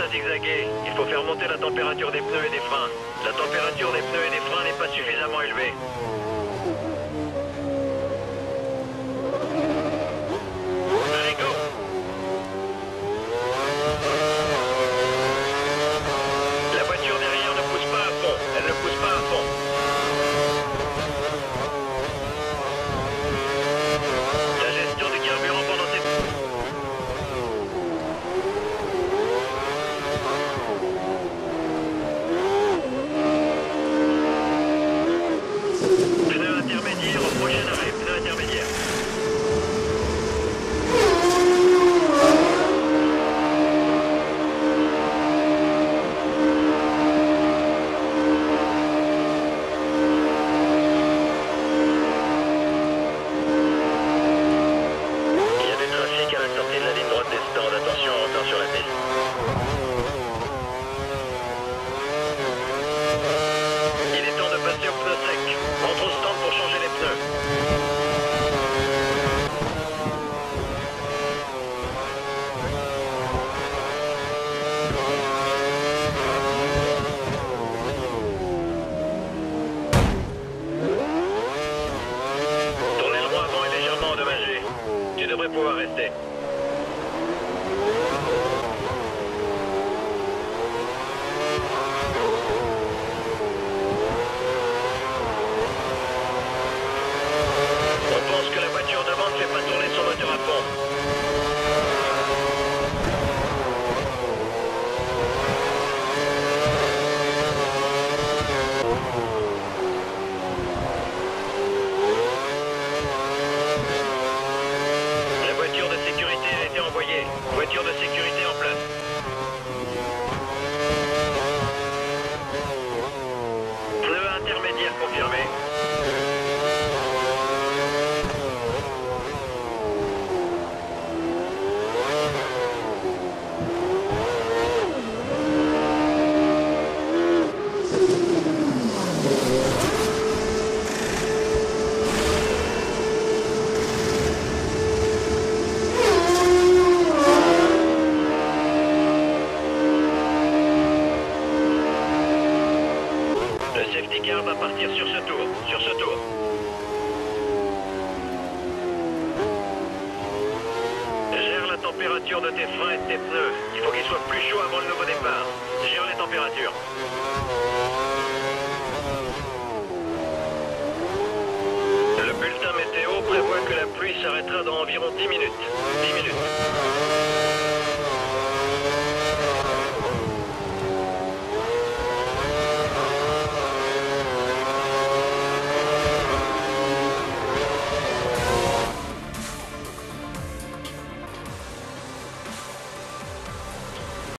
à zigzaguer. Il faut faire monter la température des pneus et des freins. La température des pneus et des freins n'est pas suffisamment élevée. Allez, go! La voiture derrière ne pousse pas à fond. Elle ne pousse pas à fond. La gestion du carburant pendant ces... Pneu intermédiaire au prochain arrêt. Pneu intermédiaire. Il y a du trafic à la sortie de la ligne droite des stands. Attention en hauteur sur la piste. Il est temps de passer au pneu sec. Entre au stand pour changer les pneus. Ton aileron avant est légèrement endommagé. Tu devrais pouvoir rester. On pense que la voiture devant ne fait pas tourner son moteur à fond. La voiture de sécurité a été envoyée. Voiture de sécurité en place. Pneu intermédiaire confirmé. Le safety car va partir sur ce tour. Sur ce tour. Gère la température de tes freins et de tes pneus. Il faut qu'ils soient plus chauds avant le nouveau départ. Gère les températures. Le bulletin météo prévoit que la pluie s'arrêtera dans environ 10 minutes. 10 minutes.